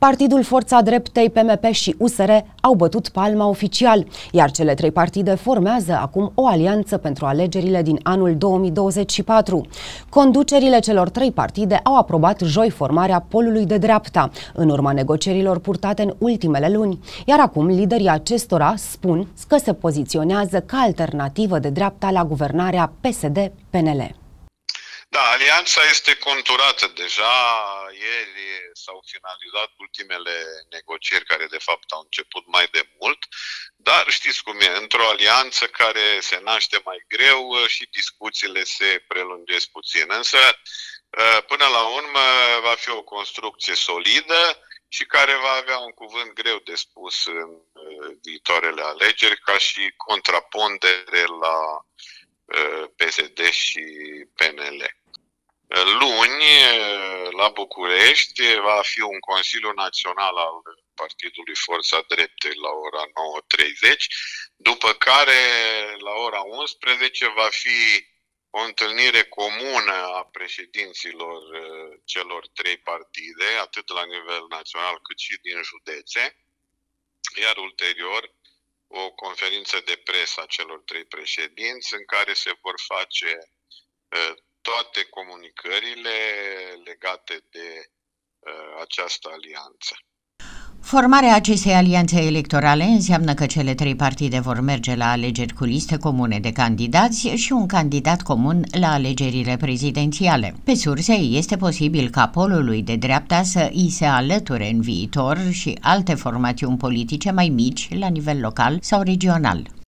Partidul Forța Dreptei, PMP și USR au bătut palma oficial, iar cele trei partide formează acum o alianță pentru alegerile din anul 2024. Conducerile celor trei partide au aprobat joi formarea polului de dreapta, în urma negocierilor purtate în ultimele luni, iar acum liderii acestora spun că se poziționează ca alternativă de dreapta la guvernarea PSD-PNL. Da, alianța este conturată deja. Ieri s-au finalizat ultimele negocieri care de fapt au început mai de mult, dar știți cum e, într-o alianță care se naște mai greu și discuțiile se prelungesc puțin. Însă, până la urmă, va fi o construcție solidă și care va avea un cuvânt greu de spus în viitoarele alegeri ca și contrapondere la PSD și PNL. Luni, la București, va fi un Consiliu Național al Partidului Forța Dreptei la ora 9:30, după care, la ora 11, va fi o întâlnire comună a președinților celor trei partide, atât la nivel național cât și din județe, iar ulterior o conferință de presă a celor trei președinți în care se vor face toate comunicările legate de această alianță. Formarea acestei alianțe electorale înseamnă că cele trei partide vor merge la alegeri cu liste comune de candidați și un candidat comun la alegerile prezidențiale. Pe surse, este posibil ca polului de dreapta să îi se alăture în viitor și alte formațiuni politice mai mici la nivel local sau regional.